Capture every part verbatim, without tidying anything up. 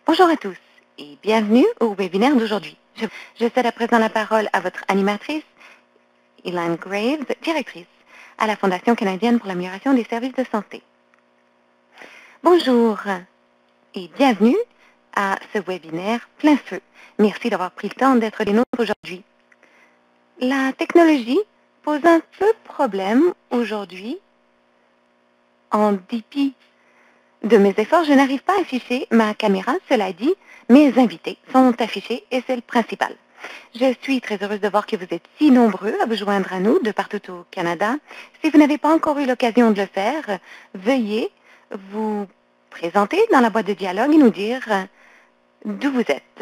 Bonjour à tous et bienvenue au webinaire d'aujourd'hui. Je, je cède à présent la parole à votre animatrice, Elaine Graves, directrice à la Fondation canadienne pour l'amélioration des services de santé. Bonjour et bienvenue à ce webinaire plein feu. Merci d'avoir pris le temps d'être des nôtres aujourd'hui. La technologie pose un peu problème aujourd'hui. En dépit de mes efforts, je n'arrive pas à afficher ma caméra. Cela dit, mes invités sont affichés et c'est le principal. Je suis très heureuse de voir que vous êtes si nombreux à vous joindre à nous de partout au Canada. Si vous n'avez pas encore eu l'occasion de le faire, veuillez vous présenter dans la boîte de dialogue et nous dire d'où vous êtes.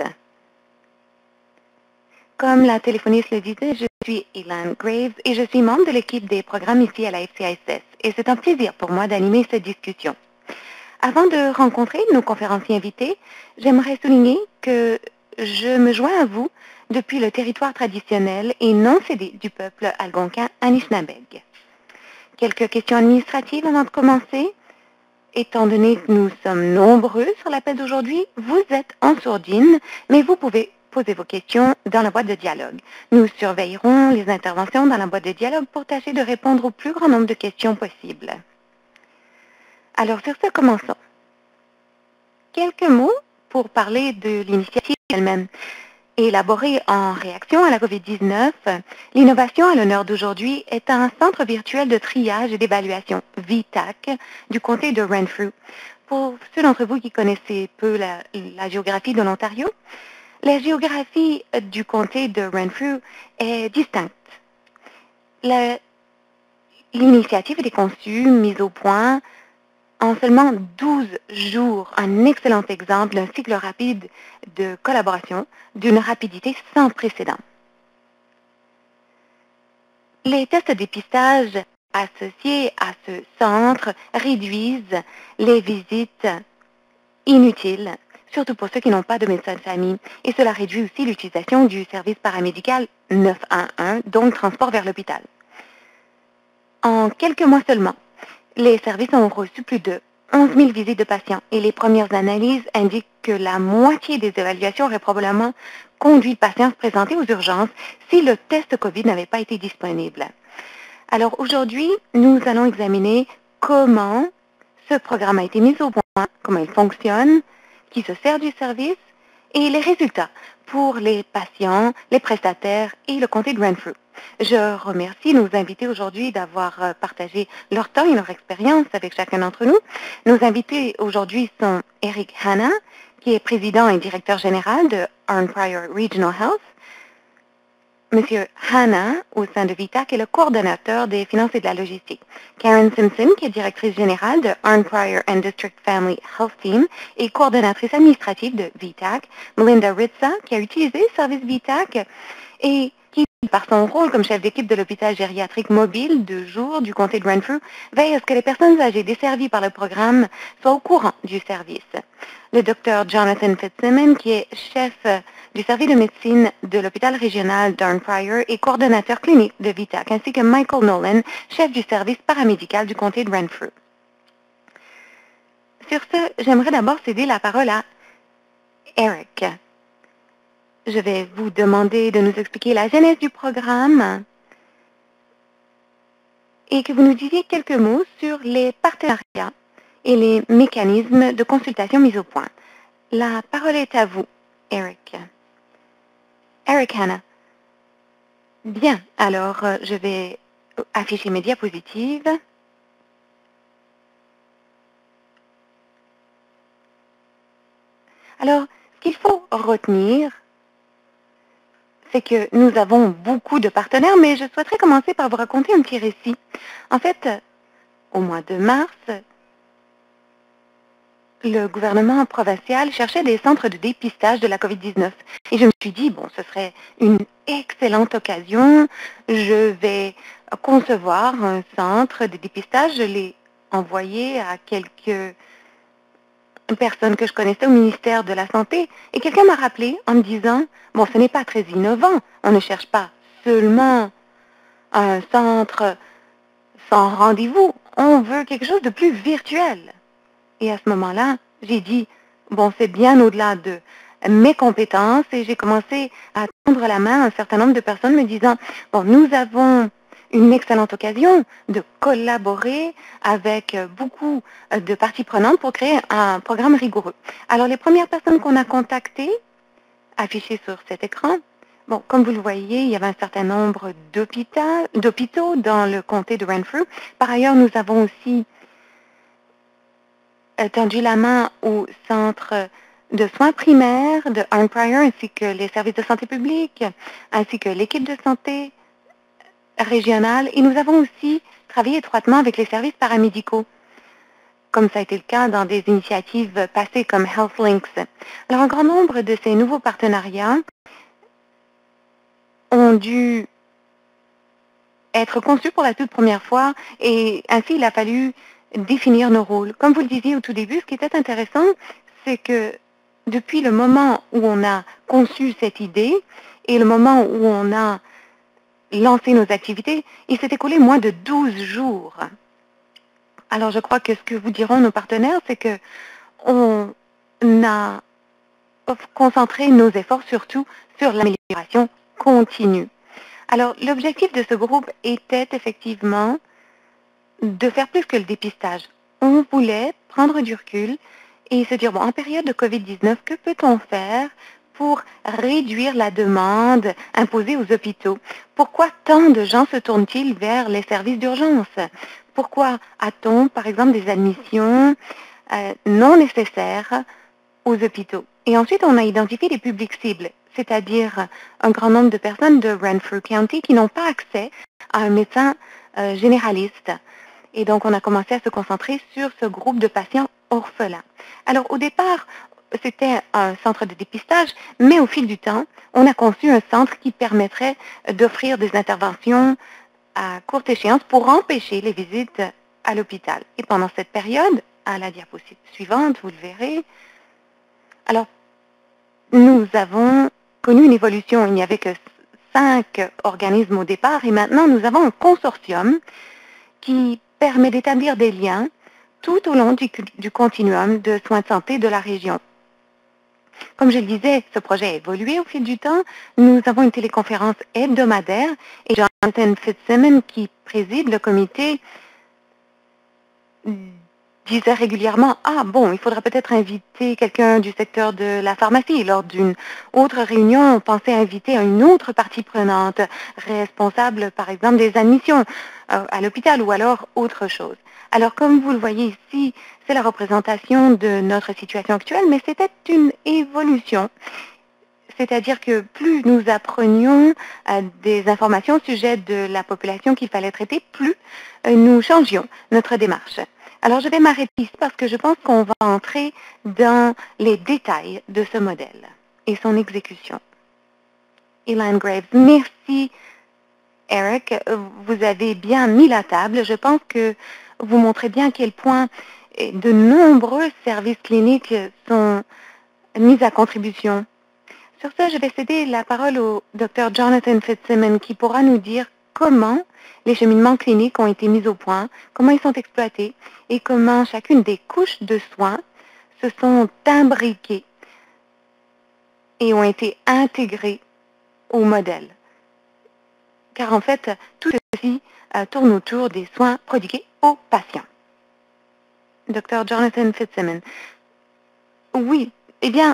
Comme la téléphoniste le disait, je suis Elaine Graves et je suis membre de l'équipe des programmes ici à la F C I S S et c'est un plaisir pour moi d'animer cette discussion. Avant de rencontrer nos conférenciers invités, j'aimerais souligner que je me joins à vous depuis le territoire traditionnel et non cédé du peuple algonquin Anishinaabeg. Quelques questions administratives avant de commencer. Étant donné que nous sommes nombreux sur l'appel d'aujourd'hui, vous êtes en sourdine, mais vous pouvez poser vos questions dans la boîte de dialogue. Nous surveillerons les interventions dans la boîte de dialogue pour tâcher de répondre au plus grand nombre de questions possibles. Alors, sur ce, commençons. Quelques mots pour parler de l'initiative elle-même. Élaborée en réaction à la COVID dix-neuf, l'innovation à l'honneur d'aujourd'hui est un centre virtuel de triage et d'évaluation, V T A C, du comté de Renfrew. Pour ceux d'entre vous qui connaissez peu la, la géographie de l'Ontario, la géographie du comté de Renfrew est distincte. L'initiative était conçue, mise au point, en seulement douze jours, un excellent exemple d'un cycle rapide de collaboration d'une rapidité sans précédent. Les tests de dépistage associés à ce centre réduisent les visites inutiles, surtout pour ceux qui n'ont pas de médecin de famille, et cela réduit aussi l'utilisation du service paramédical neuf un un, donc transport vers l'hôpital. En quelques mois seulement, les services ont reçu plus de onze mille visites de patients et les premières analyses indiquent que la moitié des évaluations auraient probablement conduit le patient à se présenter aux urgences si le test COVID n'avait pas été disponible. Alors aujourd'hui, nous allons examiner comment ce programme a été mis au point, comment il fonctionne, qui se sert du service et les résultats pour les patients, les prestataires et le comté de Renfrew. Je remercie nos invités aujourd'hui d'avoir partagé leur temps et leur expérience avec chacun d'entre nous. Nos invités aujourd'hui sont Eric Hanna, qui est président et directeur général de Arnprior Regional Health. Monsieur Hanna, au sein de V T A C, est le coordonnateur des finances et de la logistique. Karen Simpson, qui est directrice générale de Arnprior and District Family Health Team et coordonnatrice administrative de V T A C. Melinda Ritza, qui a utilisé le service V T A C et qui, par son rôle comme chef d'équipe de l'hôpital gériatrique mobile de jour du comté de Renfrew, veille à ce que les personnes âgées desservies par le programme soient au courant du service. Le docteur Jonathan Fitzsimmons, qui est chef du service de médecine de l'hôpital régional d'Arnprior et coordonnateur clinique de V T A C, ainsi que Michael Nolan, chef du service paramédical du comté de Renfrew. Sur ce, j'aimerais d'abord céder la parole à Eric. Je vais vous demander de nous expliquer la genèse du programme et que vous nous disiez quelques mots sur les partenariats et les mécanismes de consultation mis au point. La parole est à vous, Eric. Eric Hanna. Bien, alors je vais afficher mes diapositives. Alors, ce qu'il faut retenir, c'est que nous avons beaucoup de partenaires, mais je souhaiterais commencer par vous raconter un petit récit. En fait, au mois de mars, le gouvernement provincial cherchait des centres de dépistage de la COVID dix-neuf. Et je me suis dit, bon, ce serait une excellente occasion. Je vais concevoir un centre de dépistage. Je l'ai envoyé à quelques personnes que je connaissais au ministère de la Santé. Et quelqu'un m'a rappelé en me disant, bon, ce n'est pas très innovant. On ne cherche pas seulement un centre sans rendez-vous. On veut quelque chose de plus virtuel. Et à ce moment-là, j'ai dit, bon, c'est bien au-delà de mes compétences et j'ai commencé à tendre la main à un certain nombre de personnes me disant, bon, nous avons une excellente occasion de collaborer avec beaucoup de parties prenantes pour créer un programme rigoureux. Alors, les premières personnes qu'on a contactées, affichées sur cet écran, bon, comme vous le voyez, il y avait un certain nombre d'hôpitaux dans le comté de Renfrew. Par ailleurs, nous avons aussi tendu la main au centre de soins primaires de Arnprior, ainsi que les services de santé publique, ainsi que l'équipe de santé régionale. Et nous avons aussi travaillé étroitement avec les services paramédicaux, comme ça a été le cas dans des initiatives passées comme HealthLinks. Alors, un grand nombre de ces nouveaux partenariats ont dû être conçus pour la toute première fois et ainsi il a fallu définir nos rôles. Comme vous le disiez au tout début, ce qui était intéressant, c'est que depuis le moment où on a conçu cette idée et le moment où on a lancé nos activités, il s'est écoulé moins de douze jours. Alors, je crois que ce que vous diront nos partenaires, c'est que on a concentré nos efforts surtout sur l'amélioration continue. Alors, l'objectif de ce groupe était effectivement de faire plus que le dépistage. On voulait prendre du recul et se dire, bon, en période de COVID dix-neuf, que peut-on faire pour réduire la demande imposée aux hôpitaux? Pourquoi tant de gens se tournent-ils vers les services d'urgence? Pourquoi a-t-on, par exemple, des admissions euh, non nécessaires aux hôpitaux? Et ensuite, on a identifié les publics cibles, c'est-à-dire un grand nombre de personnes de Renfrew County qui n'ont pas accès à un médecin euh, généraliste. Et donc, on a commencé à se concentrer sur ce groupe de patients orphelins. Alors, au départ, c'était un centre de dépistage, mais au fil du temps, on a conçu un centre qui permettrait d'offrir des interventions à courte échéance pour empêcher les visites à l'hôpital. Et pendant cette période, à la diapositive suivante, vous le verrez, alors, nous avons connu une évolution. Il n'y avait que cinq organismes au départ et maintenant, nous avons un consortium qui permet d'établir des liens tout au long du, du continuum de soins de santé de la région. Comme je le disais, ce projet a évolué au fil du temps. Nous avons une téléconférence hebdomadaire et Jonathan Fitzsimmons, qui préside le comité, disait régulièrement, ah bon, il faudra peut-être inviter quelqu'un du secteur de la pharmacie. Lors d'une autre réunion, on pensait inviter une autre partie prenante, responsable par exemple des admissions euh, à l'hôpital ou alors autre chose. Alors comme vous le voyez ici, c'est la représentation de notre situation actuelle, mais c'était une évolution. C'est-à-dire que plus nous apprenions euh, des informations au sujet de la population qu'il fallait traiter, plus euh, nous changions notre démarche. Alors, je vais m'arrêter ici parce que je pense qu'on va entrer dans les détails de ce modèle et son exécution. Elaine Graves, merci Eric. Vous avez bien mis la table. Je pense que vous montrez bien à quel point de nombreux services cliniques sont mis à contribution. Sur ce, je vais céder la parole au docteur Jonathan Fitzsimmons qui pourra nous dire comment les cheminements cliniques ont été mis au point, comment ils sont exploités et comment chacune des couches de soins se sont imbriquées et ont été intégrées au modèle. Car en fait, tout ceci euh, tourne autour des soins prodigués aux patients. docteur Jonathan Fitzsimmons. Oui, eh bien,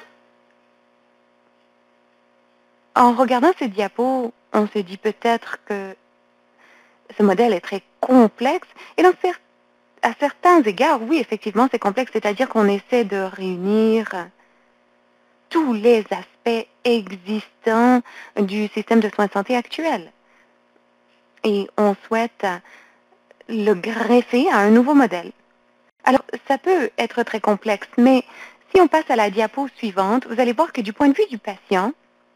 en regardant ces diapos, on se dit peut-être que ce modèle est très complexe et dans cer- à certains égards, oui, effectivement, c'est complexe, c'est-à-dire qu'on essaie de réunir tous les aspects existants du système de soins de santé actuel. Et on souhaite le greffer à un nouveau modèle. Alors, ça peut être très complexe, mais si on passe à la diapo suivante, vous allez voir que du point de vue du patient,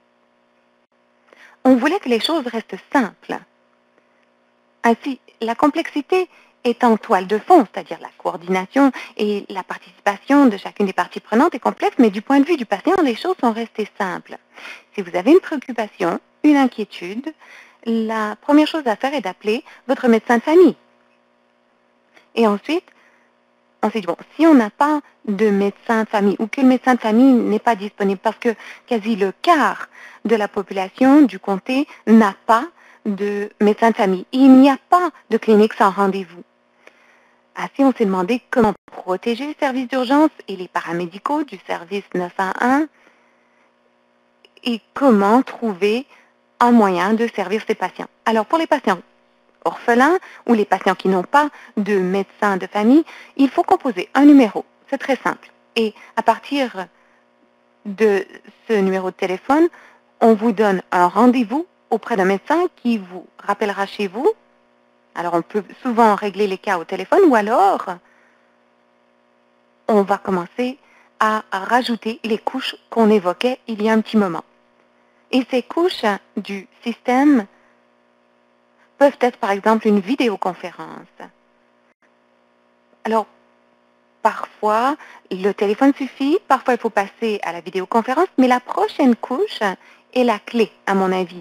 on voulait que les choses restent simples. Ainsi, la complexité est en toile de fond, c'est-à-dire la coordination et la participation de chacune des parties prenantes est complexe, mais du point de vue du patient, les choses sont restées simples. Si vous avez une préoccupation, une inquiétude, la première chose à faire est d'appeler votre médecin de famille. Et ensuite, on s'est dit, bon, si on n'a pas de médecin de famille ou que le médecin de famille n'est pas disponible parce que quasi le quart de la population du comté n'a pas de médecin de famille. Il n'y a pas de clinique sans rendez-vous. Ainsi, on s'est demandé comment protéger les services d'urgence et les paramédicaux du service neuf un un et comment trouver un moyen de servir ces patients. Alors, pour les patients orphelins ou les patients qui n'ont pas de médecin de famille, il faut composer un numéro. C'est très simple. Et à partir de ce numéro de téléphone, on vous donne un rendez-vous auprès d'un médecin qui vous rappellera chez vous. Alors, on peut souvent régler les cas au téléphone ou alors on va commencer à rajouter les couches qu'on évoquait il y a un petit moment. Et ces couches du système peuvent être, par exemple, une vidéoconférence. Alors, parfois, le téléphone suffit, parfois il faut passer à la vidéoconférence, mais la prochaine couche est la clé, à mon avis.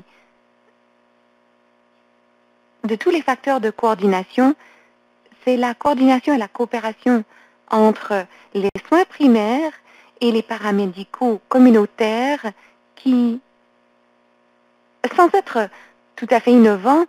De tous les facteurs de coordination, c'est la coordination et la coopération entre les soins primaires et les paramédicaux communautaires qui, sans être tout à fait innovants,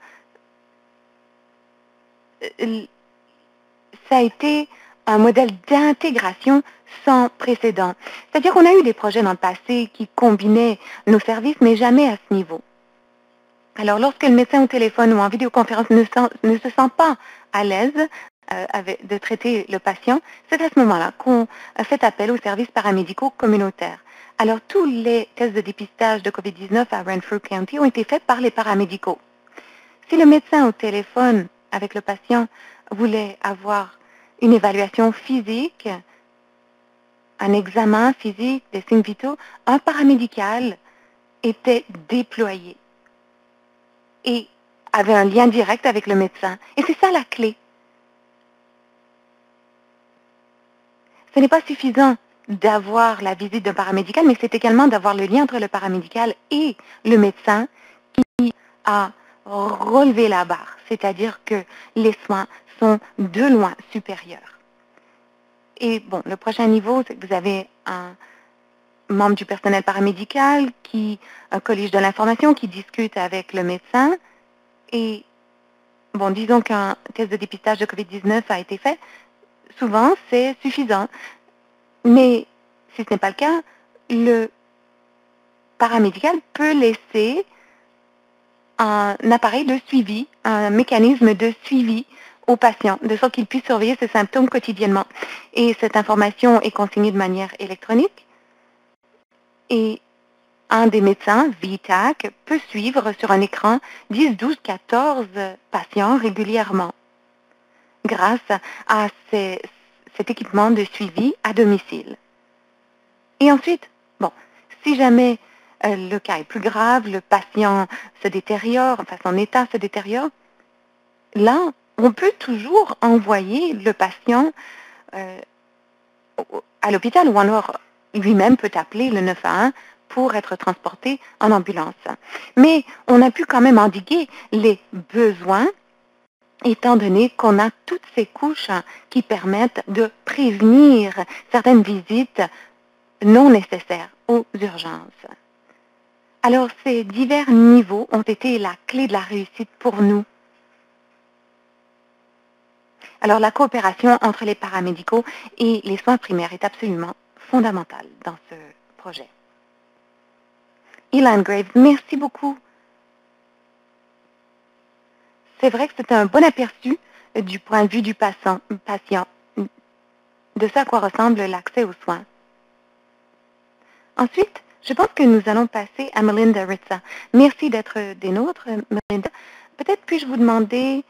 ça a été un modèle d'intégration sans précédent. C'est-à-dire qu'on a eu des projets dans le passé qui combinaient nos services, mais jamais à ce niveau. Alors, lorsque le médecin au téléphone ou en vidéoconférence ne, sent, ne se sent pas à l'aise euh, avec, de traiter le patient, c'est à ce moment-là qu'on fait appel aux services paramédicaux communautaires. Alors, tous les tests de dépistage de COVID dix-neuf à Renfrew County ont été faits par les paramédicaux. Si le médecin au téléphone avec le patient voulait avoir une évaluation physique, un examen physique, des signes vitaux, un paramédical était déployé et avait un lien direct avec le médecin. Et c'est ça la clé. Ce n'est pas suffisant d'avoir la visite d'un paramédical, mais c'est également d'avoir le lien entre le paramédical et le médecin qui a relevé la barre, c'est-à-dire que les soins sont de loin supérieurs. Et bon, le prochain niveau, c'est que vous avez un membre du personnel paramédical, qui, un collège de l'information qui discute avec le médecin. Et bon, disons qu'un test de dépistage de COVID dix-neuf a été fait, souvent c'est suffisant. Mais si ce n'est pas le cas, le paramédical peut laisser un appareil de suivi, un mécanisme de suivi au patient, de sorte qu'il puisse surveiller ses symptômes quotidiennement. Et cette information est consignée de manière électronique. Et un des médecins, V TAC, peut suivre sur un écran dix, douze, quatorze patients régulièrement grâce à ces, cet équipement de suivi à domicile. Et ensuite, bon, si jamais euh, le cas est plus grave, le patient se détériore, enfin son état se détériore, là, on peut toujours envoyer le patient euh, à l'hôpital ou alors lui-même peut appeler le neuf un un pour être transporté en ambulance. Mais on a pu quand même endiguer les besoins étant donné qu'on a toutes ces couches qui permettent de prévenir certaines visites non nécessaires aux urgences. Alors, ces divers niveaux ont été la clé de la réussite pour nous. Alors, la coopération entre les paramédicaux et les soins primaires est absolument fondamentale dans ce projet. Elan Graves, merci beaucoup. C'est vrai que c'est un bon aperçu du point de vue du patient, patient de ce à quoi ressemble l'accès aux soins. Ensuite, je pense que nous allons passer à Melinda Ritza. Merci d'être des nôtres, Melinda. Peut-être puis-je vous demander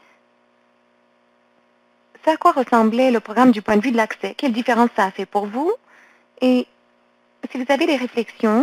ce à quoi ressemblait le programme du point de vue de l'accès. Quelle différence ça a fait pour vous? Et si vous avez des réflexions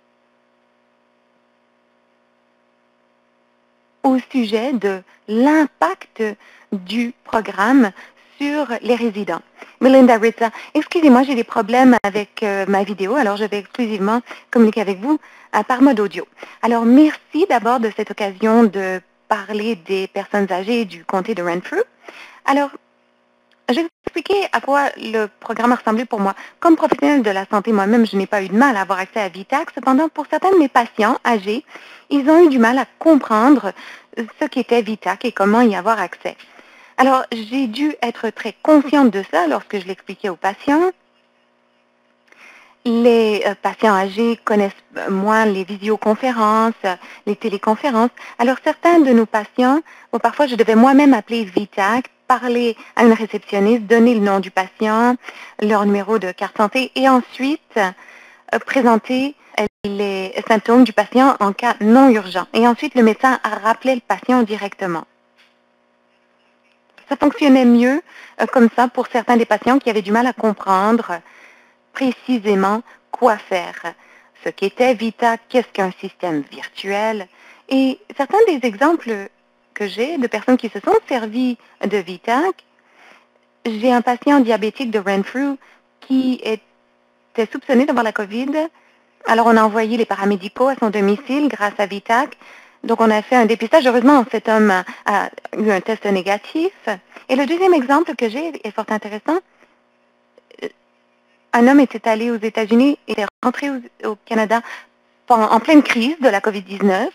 au sujet de l'impact du programme sur les résidents. Melinda Ritza, excusez-moi, j'ai des problèmes avec euh, ma vidéo, alors je vais exclusivement communiquer avec vous euh, par mode audio. Alors, merci d'abord de cette occasion de parler des personnes âgées du comté de Renfrew. Alors, je vais expliqué à quoi le programme ressemblait pour moi. Comme professionnelle de la santé moi-même, je n'ai pas eu de mal à avoir accès à VITAC. Cependant, pour certains de mes patients âgés, ils ont eu du mal à comprendre ce qu'était VITAC et comment y avoir accès. Alors, j'ai dû être très consciente de ça lorsque je l'expliquais aux patients. Les euh, patients âgés connaissent euh, moins les visioconférences, euh, les téléconférences. Alors, certains de nos patients, bon, parfois, je devais moi-même appeler VITAC, parler à une réceptionniste, donner le nom du patient, leur numéro de carte santé et ensuite euh, présenter euh, les symptômes du patient en cas non urgent. Et ensuite, le médecin rappelait le patient directement. Ça fonctionnait mieux euh, comme ça pour certains des patients qui avaient du mal à comprendre précisément quoi faire, ce qu'était VITAC, qu'est-ce qu'un système virtuel. Et certains des exemples que j'ai de personnes qui se sont servies de VITAC, j'ai un patient diabétique de Renfrew qui était soupçonné d'avoir la COVID. Alors, on a envoyé les paramédicaux à son domicile grâce à VITAC. Donc, on a fait un dépistage. Heureusement, cet homme a, a eu un test négatif. Et le deuxième exemple que j'ai est fort intéressant. Un homme était allé aux États-Unis et est rentré au, au Canada pendant, en pleine crise de la COVID dix-neuf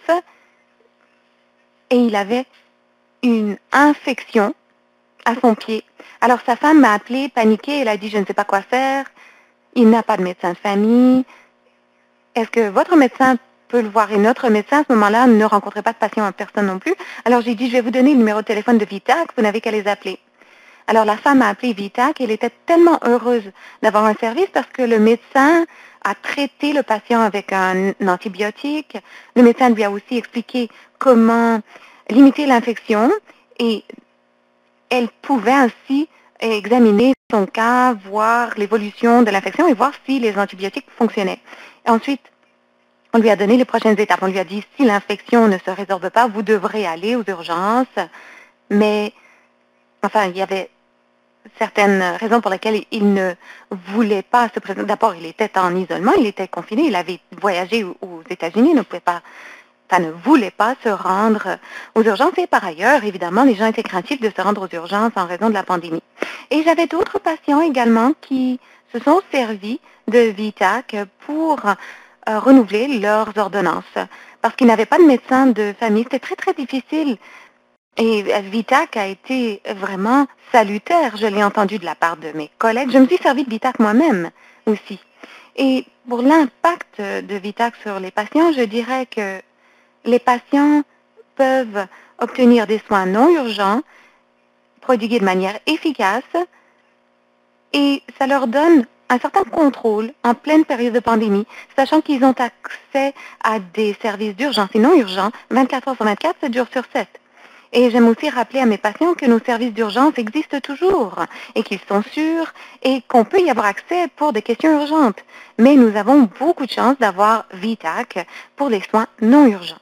et il avait une infection à son pied. Alors sa femme m'a appelé, paniquée, elle a dit « je ne sais pas quoi faire, il n'a pas de médecin de famille, est-ce que votre médecin peut le voir ?» Et notre médecin à ce moment-là ne rencontrait pas de patient en personne non plus. Alors j'ai dit « je vais vous donner le numéro de téléphone de VITAC, vous n'avez qu'à les appeler ». Alors, la femme a appelé VITAC et elle était tellement heureuse d'avoir un service parce que le médecin a traité le patient avec un, un antibiotique. Le médecin lui a aussi expliqué comment limiter l'infection et elle pouvait ainsi examiner son cas, voir l'évolution de l'infection et voir si les antibiotiques fonctionnaient. Et ensuite, on lui a donné les prochaines étapes. On lui a dit, si l'infection ne se résorbe pas, vous devrez aller aux urgences. Mais, enfin, il y avait certaines raisons pour lesquelles il ne voulait pas se présenter. D'abord, il était en isolement, il était confiné, il avait voyagé aux États-Unis, ne pouvait pas, enfin, ne voulait pas se rendre aux urgences. Et par ailleurs, évidemment, les gens étaient craintifs de se rendre aux urgences en raison de la pandémie. Et j'avais d'autres patients également qui se sont servis de VITAC pour euh, renouveler leurs ordonnances parce qu'ils n'avaient pas de médecin de famille. C'était très, très difficile. Et VITAC a été vraiment salutaire. Je l'ai entendu de la part de mes collègues. Je me suis servi de VITAC moi-même aussi. Et pour l'impact de VITAC sur les patients, je dirais que les patients peuvent obtenir des soins non urgents, prodigués de manière efficace, et ça leur donne un certain contrôle en pleine période de pandémie, sachant qu'ils ont accès à des services d'urgence et non urgents vingt-quatre heures sur vingt-quatre, sept jours sur sept. Et j'aime aussi rappeler à mes patients que nos services d'urgence existent toujours et qu'ils sont sûrs et qu'on peut y avoir accès pour des questions urgentes. Mais nous avons beaucoup de chance d'avoir VITAC pour les soins non urgents.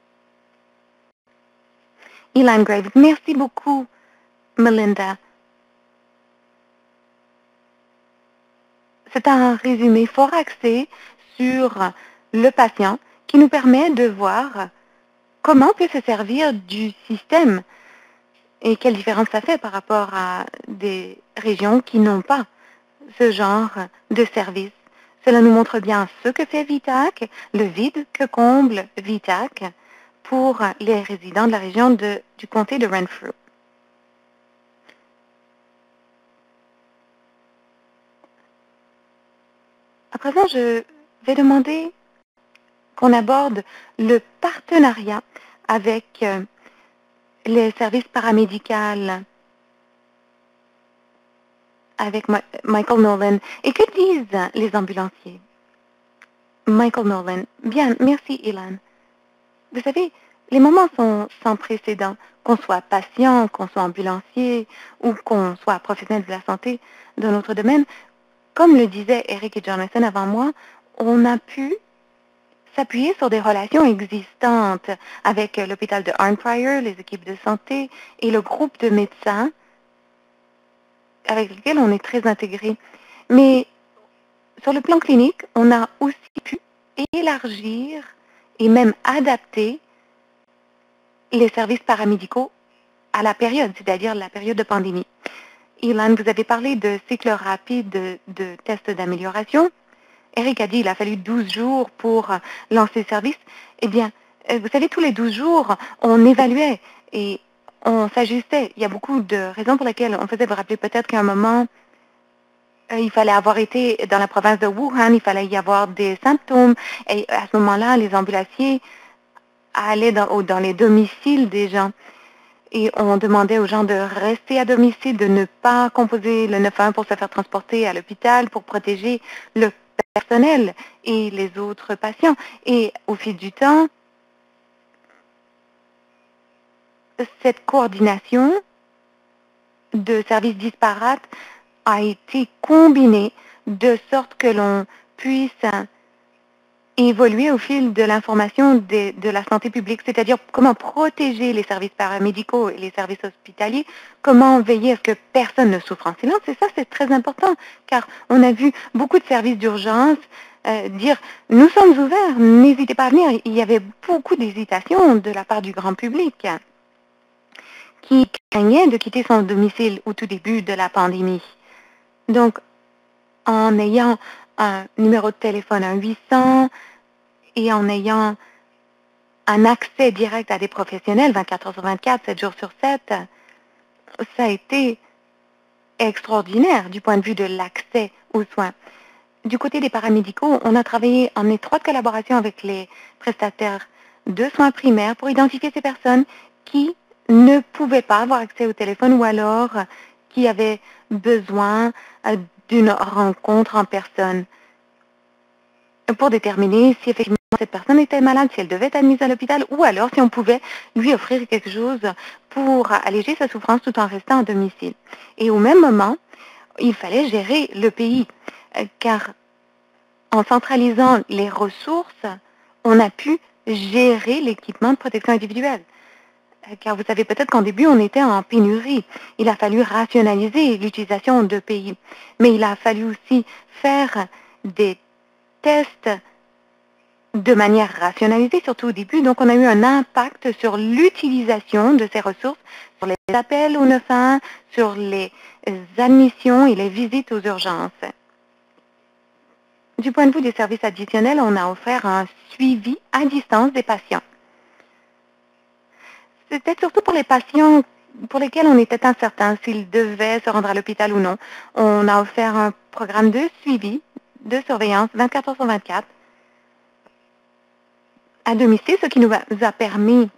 Elan Graves, merci beaucoup, Melinda. C'est un résumé fort axé sur le patient qui nous permet de voir comment on peut se servir du système et quelle différence ça fait par rapport à des régions qui n'ont pas ce genre de service. Cela nous montre bien ce que fait VITAC, le vide que comble VITAC pour les résidents de la région de, du comté de Renfrew. À présent, je vais demander qu'on aborde le partenariat avec les services paramédicaux, avec Ma Michael Nolan. Et que disent les ambulanciers? Michael Nolan. Bien, merci, Elan. Vous savez, les moments sont sans précédent. Qu'on soit patient, qu'on soit ambulancier ou qu'on soit professionnel de la santé dans notre domaine, comme le disaient Eric et Jonathan avant moi, on a pu s'appuyer sur des relations existantes avec l'hôpital de Arnprior, les équipes de santé et le groupe de médecins avec lesquels on est très intégré. Mais sur le plan clinique, on a aussi pu élargir et même adapter les services paramédicaux à la période, c'est-à-dire la période de pandémie. Ilan, vous avez parlé de cycle rapide de, de tests d'amélioration. Eric a dit qu'il a fallu douze jours pour euh, lancer le service. Eh bien, euh, vous savez, tous les douze jours, on évaluait et on s'ajustait. Il y a beaucoup de raisons pour lesquelles on faisait. Vous rappeler peut-être qu'à un moment, euh, il fallait avoir été dans la province de Wuhan, il fallait y avoir des symptômes. Et à ce moment-là, les ambulanciers allaient dans, dans les domiciles des gens. Et on demandait aux gens de rester à domicile, de ne pas composer le neuf un un pour se faire transporter à l'hôpital, pour protéger le personnel et les autres patients. Et au fil du temps, cette coordination de services disparates a été combinée de sorte que l'on puisse évoluer au fil de l'information de, de la santé publique, c'est-à-dire comment protéger les services paramédicaux et les services hospitaliers, comment veiller à ce que personne ne souffre en silence. Et ça, c'est très important, car on a vu beaucoup de services d'urgence euh, dire « Nous sommes ouverts, n'hésitez pas à venir ». Il y avait beaucoup d'hésitation de la part du grand public qui craignait de quitter son domicile au tout début de la pandémie. Donc, en ayant un numéro de téléphone, un huit cents, et en ayant un accès direct à des professionnels, vingt-quatre heures sur vingt-quatre, sept jours sur sept, ça a été extraordinaire du point de vue de l'accès aux soins. Du côté des paramédicaux, on a travaillé en étroite collaboration avec les prestataires de soins primaires pour identifier ces personnes qui ne pouvaient pas avoir accès au téléphone ou alors qui avaient besoin d'une rencontre en personne pour déterminer si effectivement cette personne était malade, si elle devait être admise à l'hôpital ou alors si on pouvait lui offrir quelque chose pour alléger sa souffrance tout en restant à domicile. Et au même moment, il fallait gérer le pays car en centralisant les ressources, on a pu gérer l'équipement de protection individuelle. Car vous savez peut-être qu'en début, on était en pénurie. Il a fallu rationaliser l'utilisation de pays. Mais il a fallu aussi faire des tests de manière rationalisée, surtout au début. Donc, on a eu un impact sur l'utilisation de ces ressources, sur les appels au neuf un un, sur les admissions et les visites aux urgences. Du point de vue des services additionnels, on a offert un suivi à distance des patients. C'était surtout pour les patients pour lesquels on était incertain s'ils devaient se rendre à l'hôpital ou non. On a offert un programme de suivi, de surveillance, vingt-quatre heures sur vingt-quatre, à domicile, ce qui nous a, nous a permis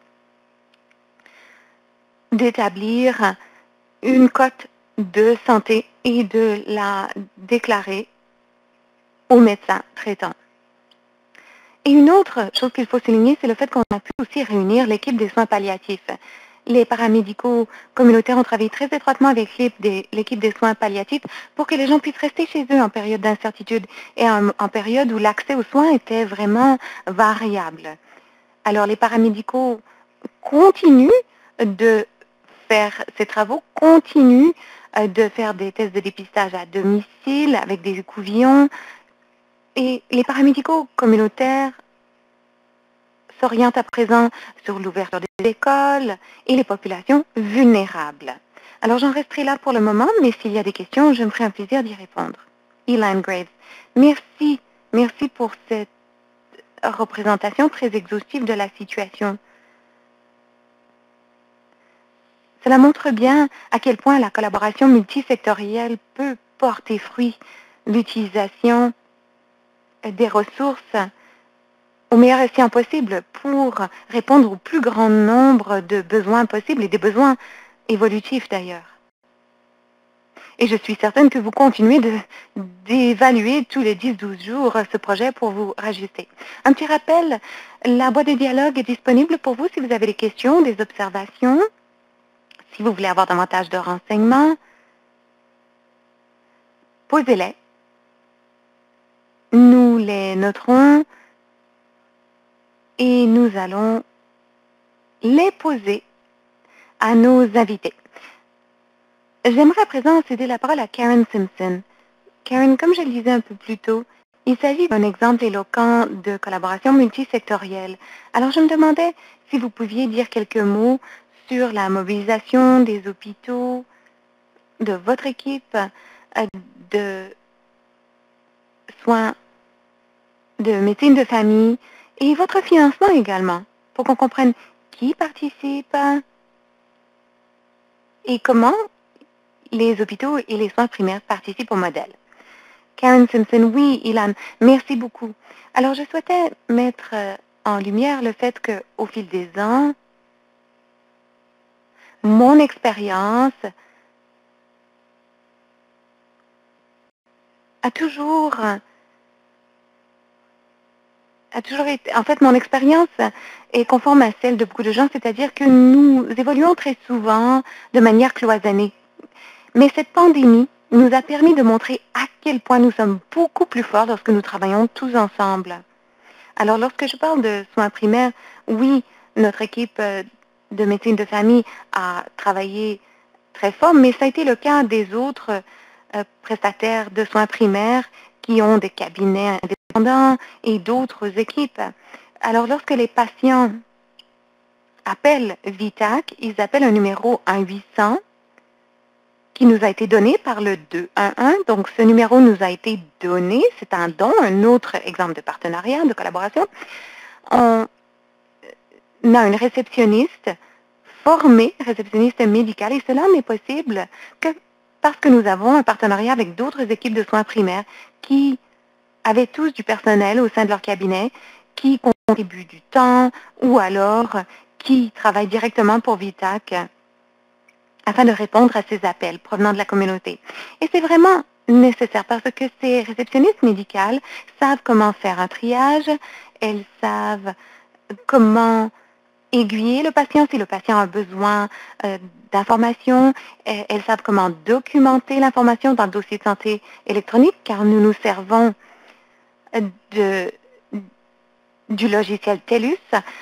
d'établir une cote de santé et de la déclarer au médecin traitant. Et une autre chose qu'il faut souligner, c'est le fait qu'on a pu aussi réunir l'équipe des soins palliatifs. Les paramédicaux communautaires ont travaillé très étroitement avec l'équipe des soins palliatifs pour que les gens puissent rester chez eux en période d'incertitude et en, en période où l'accès aux soins était vraiment variable. Alors, les paramédicaux continuent de faire ces travaux, continuent de faire des tests de dépistage à domicile avec des écouvillons. Et les paramédicaux communautaires s'orientent à présent sur l'ouverture des écoles et les populations vulnérables. Alors, j'en resterai là pour le moment, mais s'il y a des questions, je me ferai un plaisir d'y répondre. Elan Graves, merci, merci pour cette représentation très exhaustive de la situation. Cela montre bien à quel point la collaboration multisectorielle peut porter fruit, l'utilisation des ressources au meilleur escient possible pour répondre au plus grand nombre de besoins possibles et des besoins évolutifs d'ailleurs. Et je suis certaine que vous continuez d'évaluer tous les dix à douze jours ce projet pour vous rajuster. Un petit rappel, la boîte de dialogue est disponible pour vous si vous avez des questions, des observations, si vous voulez avoir davantage de renseignements. Posez-les. Nous les noterons et nous allons les poser à nos invités. J'aimerais à présent céder la parole à Karen Simpson. Karen, comme je le disais un peu plus tôt, il s'agit d'un exemple éloquent de collaboration multisectorielle. Alors, je me demandais si vous pouviez dire quelques mots sur la mobilisation des hôpitaux de votre équipe euh, de soins de médecine de famille et votre financement également, pour qu'on comprenne qui participe et comment les hôpitaux et les soins primaires participent au modèle. Karen Simpson, oui, Ilan, merci beaucoup. Alors, je souhaitais mettre en lumière le fait qu'au fil des ans, mon expérience a toujours, a toujours été, en fait, mon expérience est conforme à celle de beaucoup de gens, c'est-à-dire que nous évoluons très souvent de manière cloisonnée. Mais cette pandémie nous a permis de montrer à quel point nous sommes beaucoup plus forts lorsque nous travaillons tous ensemble. Alors, lorsque je parle de soins primaires, oui, notre équipe de médecine de famille a travaillé très fort, mais ça a été le cas des autres euh, prestataires de soins primaires qui ont des cabinets indépendants et d'autres équipes. Alors, lorsque les patients appellent VITAC, ils appellent un numéro un huit cents qui nous a été donné par le deux un un. Donc, ce numéro nous a été donné. C'est un don, un autre exemple de partenariat, de collaboration. On a une réceptionniste formée, réceptionniste médicale, et cela n'est possible que parce que nous avons un partenariat avec d'autres équipes de soins primaires qui avaient tous du personnel au sein de leur cabinet, qui contribuent du temps ou alors qui travaillent directement pour VITAC afin de répondre à ces appels provenant de la communauté. Et c'est vraiment nécessaire parce que ces réceptionnistes médicales savent comment faire un triage, elles savent comment aiguiller le patient si le patient a besoin euh, d'informations. Elles savent comment documenter l'information dans le dossier de santé électronique car nous nous servons de, du logiciel TELUS.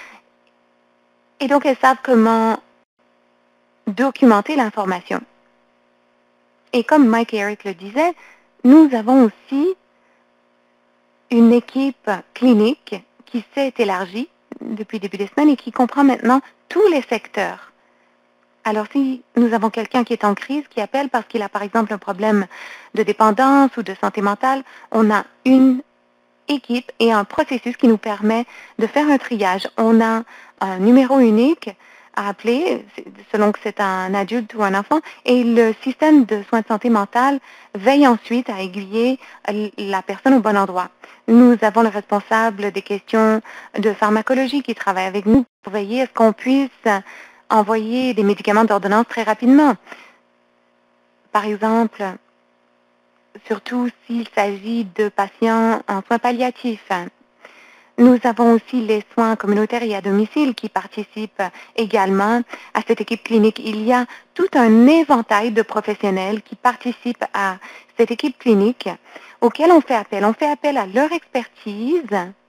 Et donc, elles savent comment documenter l'information. Et comme Mike et Eric le disaient, nous avons aussi une équipe clinique qui s'est élargie depuis le début des semaines et qui comprend maintenant tous les secteurs. Alors, si nous avons quelqu'un qui est en crise, qui appelle parce qu'il a, par exemple, un problème de dépendance ou de santé mentale, on a une équipe et un processus qui nous permet de faire un triage. On a un numéro unique à appeler, selon que c'est un adulte ou un enfant, et le système de soins de santé mentale veille ensuite à aiguiller la personne au bon endroit. Nous avons le responsable des questions de pharmacologie qui travaille avec nous pour veiller à ce qu'on puisse envoyer des médicaments d'ordonnance très rapidement. Par exemple, surtout s'il s'agit de patients en soins palliatifs. Nous avons aussi les soins communautaires et à domicile qui participent également à cette équipe clinique. Il y a tout un éventail de professionnels qui participent à cette équipe clinique auquel on fait appel. On fait appel à leur expertise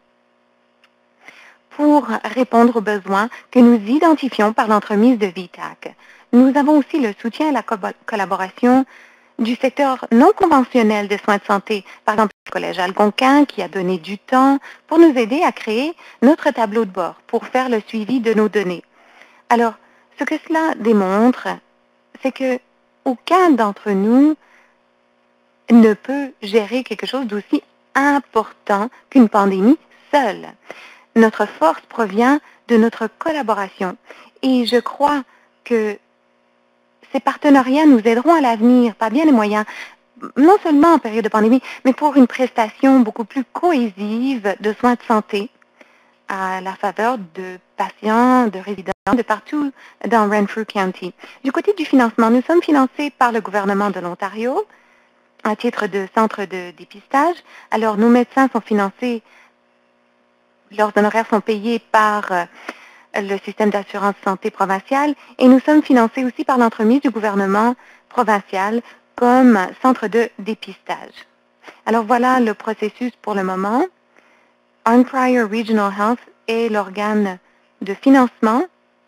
pour répondre aux besoins que nous identifions par l'entremise de VITAC. Nous avons aussi le soutien et la co- collaboration du secteur non conventionnel des soins de santé, par exemple le Collège Algonquin qui a donné du temps pour nous aider à créer notre tableau de bord pour faire le suivi de nos données. Alors, ce que cela démontre, c'est que aucun d'entre nous ne peut gérer quelque chose d'aussi important qu'une pandémie seule. Notre force provient de notre collaboration et je crois que ces partenariats nous aideront à l'avenir, par bien les moyens, non seulement en période de pandémie, mais pour une prestation beaucoup plus cohésive de soins de santé à la faveur de patients, de résidents de partout dans Renfrew County. Du côté du financement, nous sommes financés par le gouvernement de l'Ontario à titre de centre de dépistage. Alors, nos médecins sont financés, leurs honoraires sont payés par le système d'assurance santé provincial et nous sommes financés aussi par l'entremise du gouvernement provincial comme centre de dépistage. Alors voilà le processus pour le moment. Arn Prior Regional Health est l'organe de financement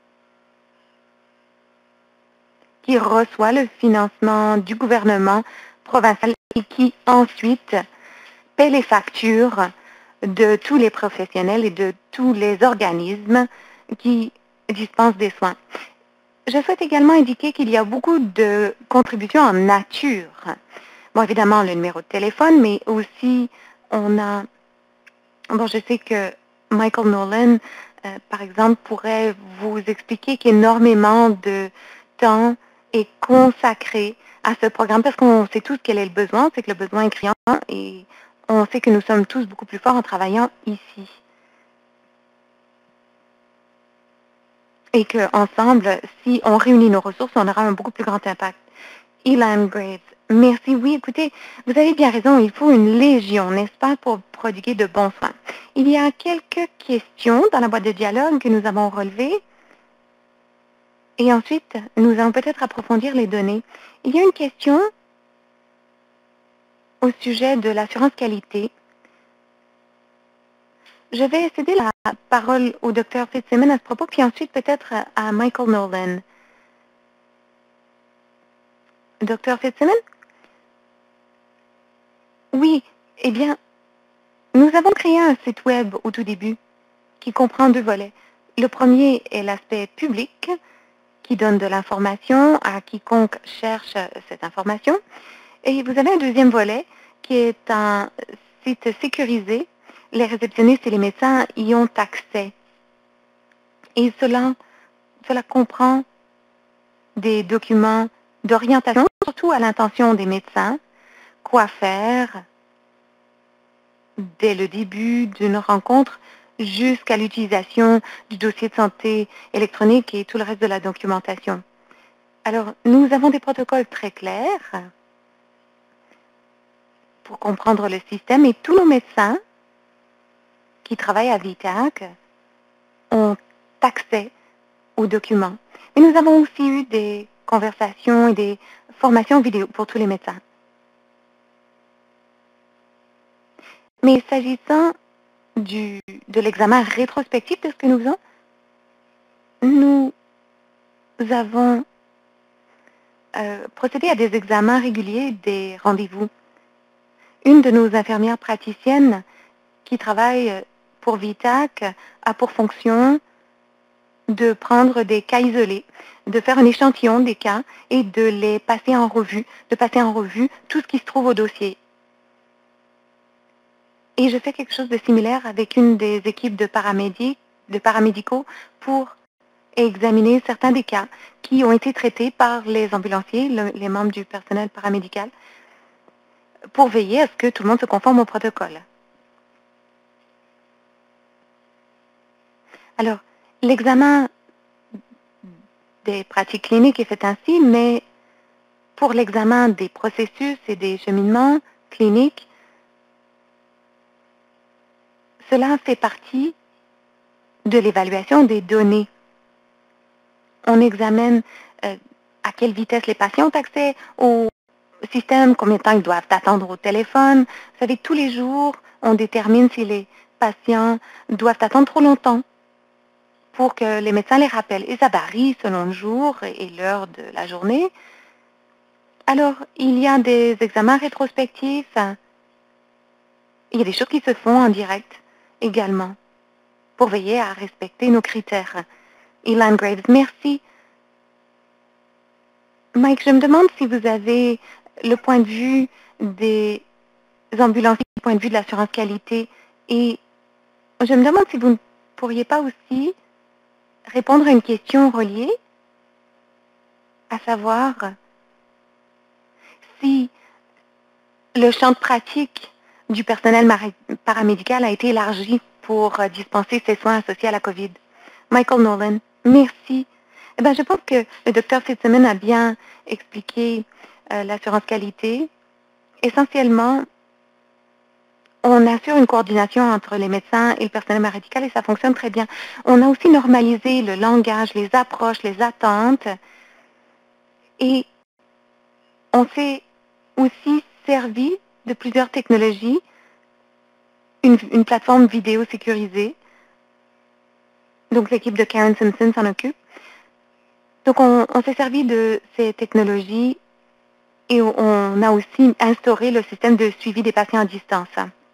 qui reçoit le financement du gouvernement provincial et qui ensuite paie les factures de tous les professionnels et de tous les organismes qui dispensent des soins. Je souhaite également indiquer qu'il y a beaucoup de contributions en nature. Bon, évidemment, le numéro de téléphone, mais aussi, on a... Bon, je sais que Michael Nolan, euh, par exemple, pourrait vous expliquer qu'énormément de temps est consacré à ce programme parce qu'on sait tous quel est le besoin, c'est que le besoin est criant et on sait que nous sommes tous beaucoup plus forts en travaillant ici. Et qu'ensemble, si on réunit nos ressources, on aura un beaucoup plus grand impact. Elan Graves, merci. Oui, écoutez, vous avez bien raison, il faut une légion, n'est-ce pas, pour prodiguer de bons soins. Il y a quelques questions dans la boîte de dialogue que nous avons relevées. Et ensuite, nous allons peut-être approfondir les données. Il y a une question au sujet de l'assurance qualité. Je vais céder la parole au docteur Fitzsimmons à ce propos, puis ensuite peut-être à Michael Nolan. docteur Fitzsimmons? Oui, eh bien, nous avons créé un site web au tout début qui comprend deux volets. Le premier est l'aspect public qui donne de l'information à quiconque cherche cette information. Et vous avez un deuxième volet qui est un site sécurisé. Les réceptionnistes et les médecins y ont accès. Et cela, cela comprend des documents d'orientation, surtout à l'intention des médecins, quoi faire dès le début d'une rencontre jusqu'à l'utilisation du dossier de santé électronique et tout le reste de la documentation. Alors, nous avons des protocoles très clairs pour comprendre le système et tous nos médecins qui travaillent à VITAC ont accès aux documents. Mais nous avons aussi eu des conversations et des formations vidéo pour tous les médecins. Mais s'agissant du, de l'examen rétrospectif de ce que nous faisons, nous avons euh, procédé à des examens réguliers des rendez-vous. Une de nos infirmières praticiennes qui travaille pour VITAC a pour fonction de prendre des cas isolés, de faire un échantillon des cas et de les passer en revue, de passer en revue tout ce qui se trouve au dossier. Et je fais quelque chose de similaire avec une des équipes de, paramédic, de paramédicaux pour examiner certains des cas qui ont été traités par les ambulanciers, le, les membres du personnel paramédical, pour veiller à ce que tout le monde se conforme au protocole. Alors, l'examen des pratiques cliniques est fait ainsi, mais pour l'examen des processus et des cheminements cliniques, cela fait partie de l'évaluation des données. On examine euh, à quelle vitesse les patients ont accès au système, combien de temps ils doivent attendre au téléphone. Vous savez, tous les jours, on détermine si les patients doivent attendre trop longtemps pour que les médecins les rappellent. Et ça varie selon le jour et l'heure de la journée. Alors, il y a des examens rétrospectifs. Il y a des choses qui se font en direct également pour veiller à respecter nos critères. Elan Graves, merci. Mike, je me demande si vous avez le point de vue des ambulanciers, le point de vue de l'assurance qualité. Et je me demande si vous ne pourriez pas aussi répondre à une question reliée, à savoir si le champ de pratique du personnel paramédical a été élargi pour dispenser ces soins associés à la COVID. Michael Nolan, merci. Eh bien, je pense que le docteur Fitzsimmons a bien expliqué euh, l'assurance qualité. Essentiellement, on assure une coordination entre les médecins et le personnel paramédical et ça fonctionne très bien. On a aussi normalisé le langage, les approches, les attentes. Et on s'est aussi servi de plusieurs technologies, une, une plateforme vidéo sécurisée. Donc, l'équipe de Karen Simpson s'en occupe. Donc, on, on s'est servi de ces technologies et on a aussi instauré le système de suivi des patients à distance.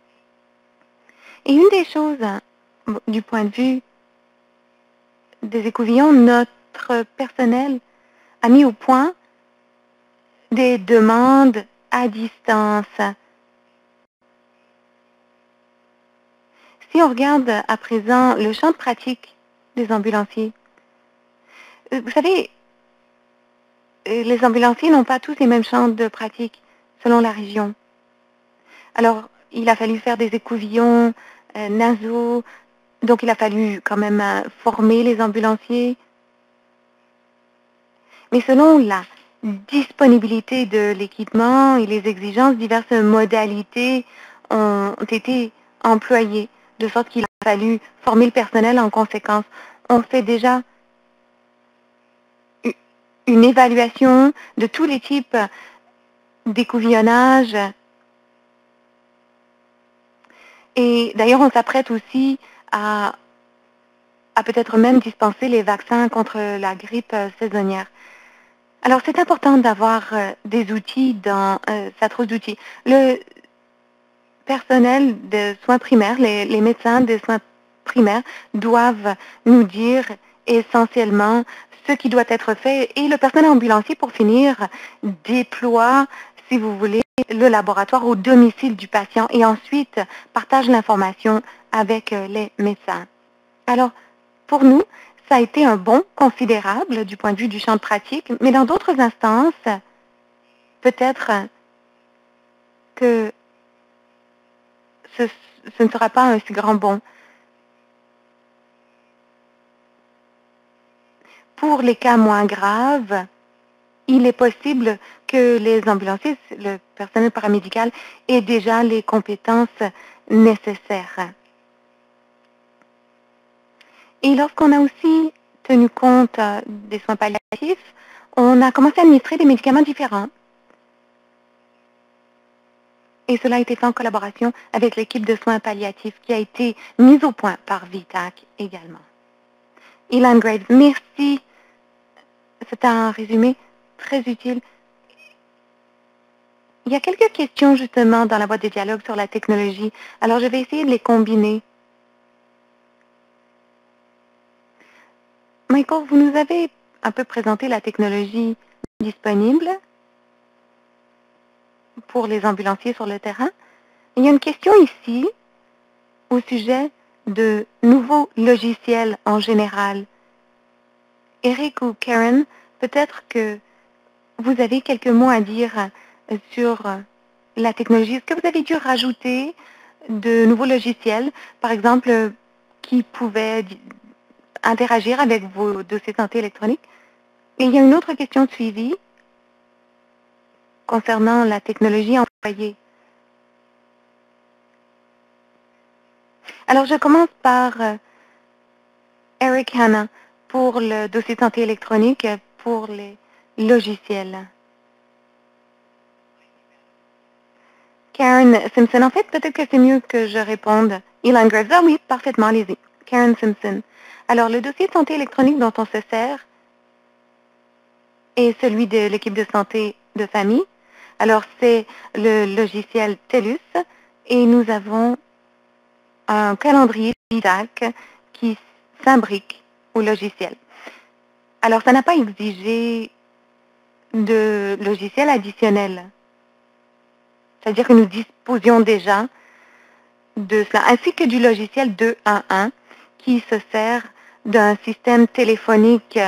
Et une des choses, du point de vue des écouvillons, notre notre personnel a mis au point des demandes à distance. Si on regarde à présent le champ de pratique des ambulanciers, euh, vous savez, euh, les ambulanciers n'ont pas tous les mêmes champs de pratique selon la région. Alors, il a fallu faire des écouvillons euh, nasaux, donc il a fallu quand même euh, former les ambulanciers. Mais selon la disponibilité de l'équipement et les exigences, diverses modalités ont été employées, de sorte qu'il a fallu former le personnel en conséquence. On fait déjà une évaluation de tous les types d'écouvillonnage. Et d'ailleurs, on s'apprête aussi à, à peut-être même dispenser les vaccins contre la grippe saisonnière. Alors, c'est important d'avoir euh, des outils dans euh, sa trousse d'outils. Le personnel de soins primaires, les, les médecins des soins primaires doivent nous dire essentiellement ce qui doit être fait et le personnel ambulancier, pour finir, déploie, si vous voulez, le laboratoire au domicile du patient et ensuite partage l'information avec euh, les médecins. Alors, pour nous, ça a été un bond considérable du point de vue du champ de pratique, mais dans d'autres instances, peut-être que ce, ce ne sera pas un si grand bond. Pour les cas moins graves, il est possible que les ambulanciers, le personnel paramédical, aient déjà les compétences nécessaires. Et lorsqu'on a aussi tenu compte des soins palliatifs, on a commencé à administrer des médicaments différents. Et cela a été fait en collaboration avec l'équipe de soins palliatifs qui a été mise au point par VITAC également. Elan Graves, merci. C'est un résumé très utile. Il y a quelques questions justement dans la boîte de dialogue sur la technologie. Alors, je vais essayer de les combiner. Michael, vous nous avez un peu présenté la technologie disponible pour les ambulanciers sur le terrain. Il y a une question ici au sujet de nouveaux logiciels en général. Eric ou Karen, peut-être que vous avez quelques mots à dire sur la technologie. Est-ce que vous avez dû rajouter de nouveaux logiciels, par exemple, qui pouvaient interagir avec vos dossiers de santé électroniques? Et il y a une autre question de suivi concernant la technologie employée. Alors, je commence par euh, Eric Hanna pour le dossier de santé électronique pour les logiciels. Karen Simpson, en fait, peut-être que c'est mieux que je réponde. Elan Graves, ah oui, parfaitement, allez-y. Karen Simpson. Alors, le dossier de santé électronique dont on se sert est celui de l'équipe de santé de famille. Alors, c'est le logiciel TELUS et nous avons un calendrier VITAC qui s'imbrique au logiciel. Alors, ça n'a pas exigé de logiciel additionnel. C'est-à-dire que nous disposions déjà de cela, ainsi que du logiciel deux un un qui se sert d'un système téléphonique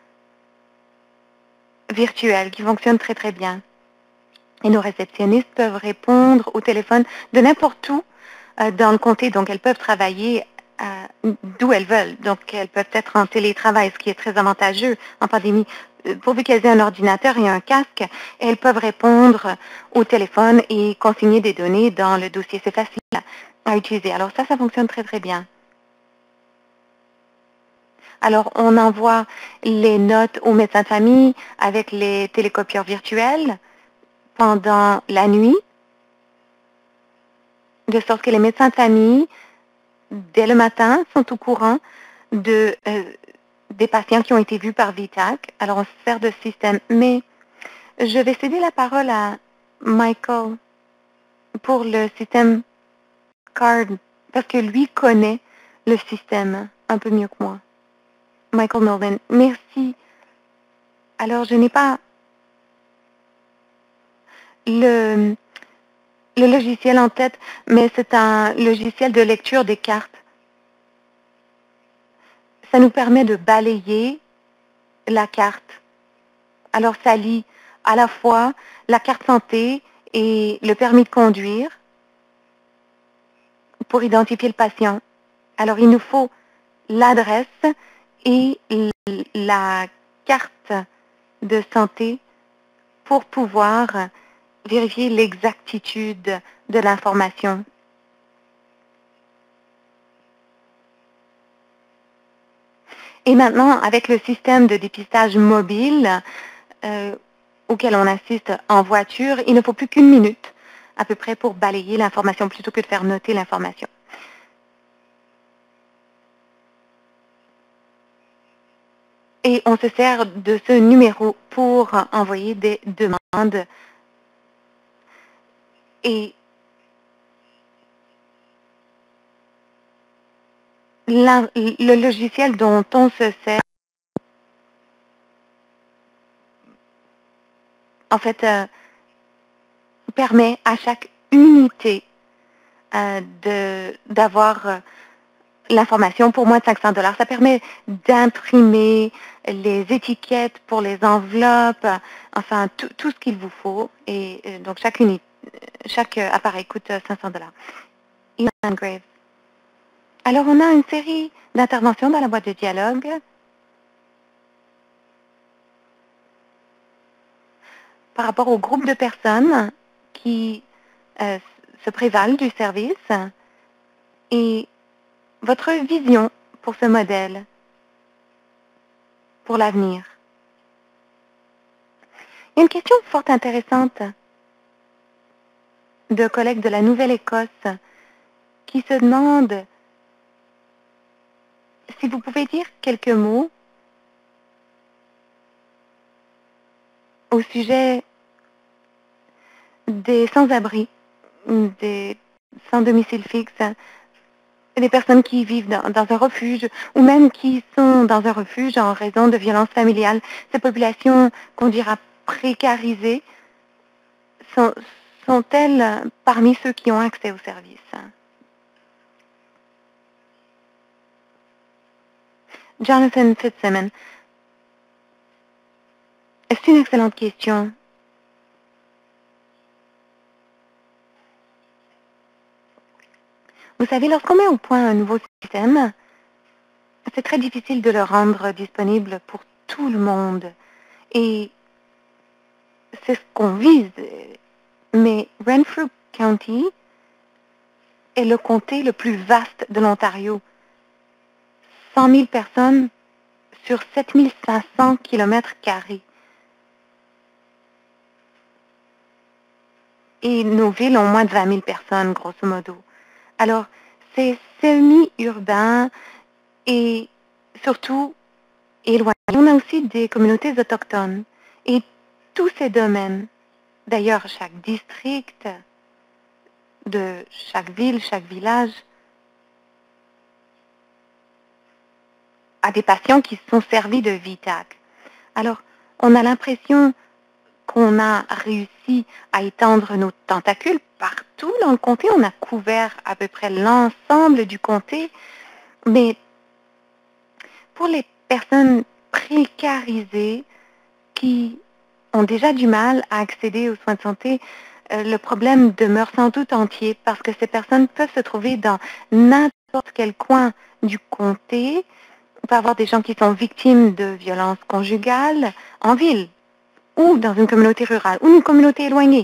virtuel qui fonctionne très, très bien. Et nos réceptionnistes peuvent répondre au téléphone de n'importe où euh, dans le comté. Donc, elles peuvent travailler euh, d'où elles veulent. Donc, elles peuvent être en télétravail, ce qui est très avantageux en pandémie. Pourvu qu'elles aient un ordinateur et un casque, elles peuvent répondre au téléphone et consigner des données dans le dossier. C'est facile à utiliser. Alors ça, ça fonctionne très, très bien. Alors, on envoie les notes aux médecins de famille avec les télécopieurs virtuels pendant la nuit, de sorte que les médecins de famille, dès le matin, sont au courant de, euh, des patients qui ont été vus par VITAC. Alors, on se sert de ce système. Mais je vais céder la parole à Michael pour le système CARD, parce que lui connaît le système un peu mieux que moi. Michael Nolan, merci. Alors, je n'ai pas le, le logiciel en tête, mais c'est un logiciel de lecture des cartes. Ça nous permet de balayer la carte. Alors, ça lit à la fois la carte santé et le permis de conduire pour identifier le patient. Alors, il nous faut l'adresse et la carte de santé pour pouvoir vérifier l'exactitude de l'information. Et maintenant, avec le système de dépistage mobile euh, auquel on assiste en voiture, il ne faut plus qu'une minute à peu près pour balayer l'information plutôt que de faire noter l'information. Et on se sert de ce numéro pour envoyer des demandes. Et la, le logiciel dont on se sert, en fait, euh, permet à chaque unité euh, d'avoir euh, l'information pour moins de cinq cents dollars. Ça permet d'imprimer les étiquettes pour les enveloppes, enfin tout, tout ce qu'il vous faut. Et euh, donc chaque, unité, chaque appareil coûte cinq cents dollars. Ian Graves. Alors on a une série d'interventions dans la boîte de dialogue. Par rapport au groupe de personnes qui euh, se prévalent du service et votre vision pour ce modèle, pour l'avenir. Il y a une question fort intéressante de collègues de la Nouvelle-Écosse qui se demandent si vous pouvez dire quelques mots au sujet des sans-abri, des sans domicile fixe, des personnes qui vivent dans, dans un refuge ou même qui sont dans un refuge en raison de violences familiales. Ces populations qu'on dira précarisées sont, sont-elles parmi ceux qui ont accès aux services? Jonathan Fitzsimmons. C'est une excellente question. Vous savez, lorsqu'on met au point un nouveau système, c'est très difficile de le rendre disponible pour tout le monde. Et c'est ce qu'on vise. Mais Renfrew County est le comté le plus vaste de l'Ontario. cent mille personnes sur sept mille cinq cents kilomètres carrés. Et nos villes ont moins de vingt mille personnes, grosso modo. Alors, c'est semi-urbain et surtout éloigné. On a aussi des communautés autochtones. Et tous ces domaines, d'ailleurs, chaque district de chaque ville, chaque village, a des patients qui sont servis de V TAC. Alors, on a l'impression qu'on a réussi à étendre nos tentacules partout dans le comté. On a couvert à peu près l'ensemble du comté. Mais pour les personnes précarisées qui ont déjà du mal à accéder aux soins de santé, euh, le problème demeure sans doute entier parce que ces personnes peuvent se trouver dans n'importe quel coin du comté. On peut avoir des gens qui sont victimes de violences conjugales en ville ou dans une communauté rurale ou une communauté éloignée.